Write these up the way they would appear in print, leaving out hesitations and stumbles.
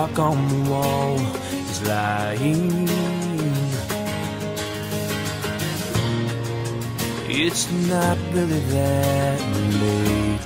clock on the wall is lying. It's not really that late.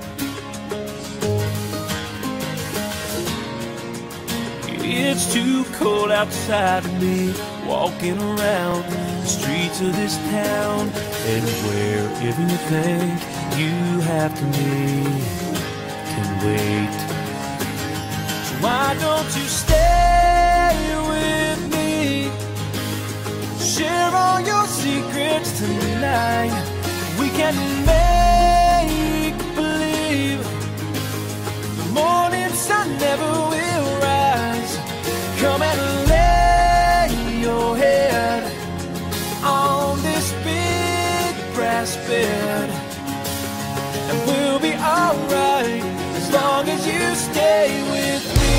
It's too cold outside to be walking around the streets of this town, and wherever you think you have to be can wait. So why don't you stay with me? Share all your secrets tonight. We can make believe the morning sun never will rise. Come and lay your head on this big brass bed, and we'll be alright as long as you stay with me.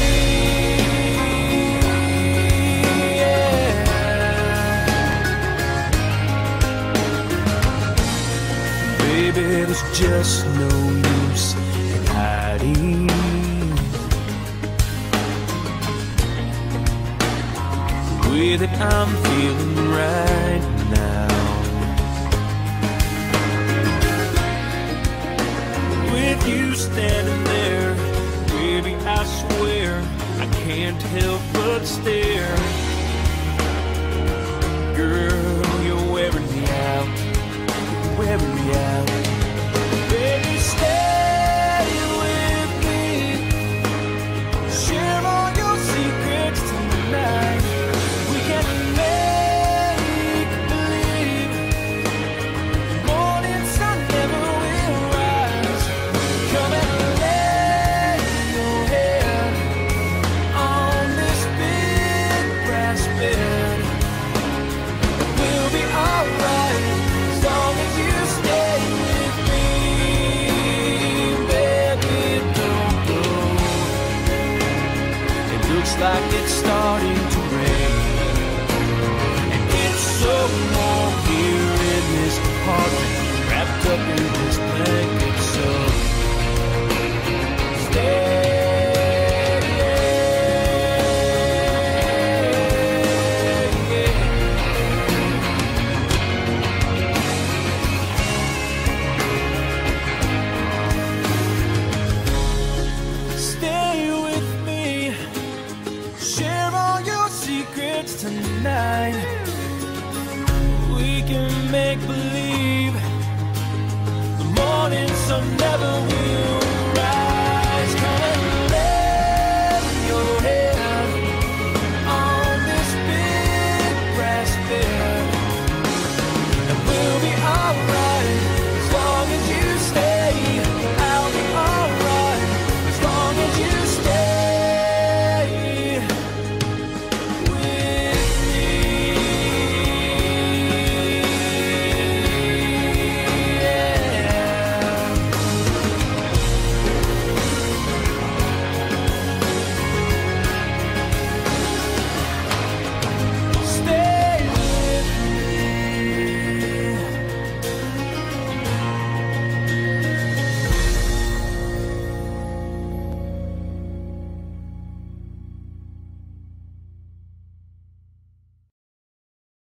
Baby, there's just no use in hiding. The way that I'm feeling right now, with you standing there, baby, I swear I can't help but stare. Girl, you're wearing me out, wearing me out. Baby, stay with me. Share all your secrets tonight. We can make believe the morning sun never will rise. Come and lay your head on this big brass bed. We'll be alright as long as you stay with me. Baby, don't go. It looks like it's starting to rain, and it's so warm here in this apartment, wrapped up in this blanket. So stay. Tonight we can make believe the morning sun never will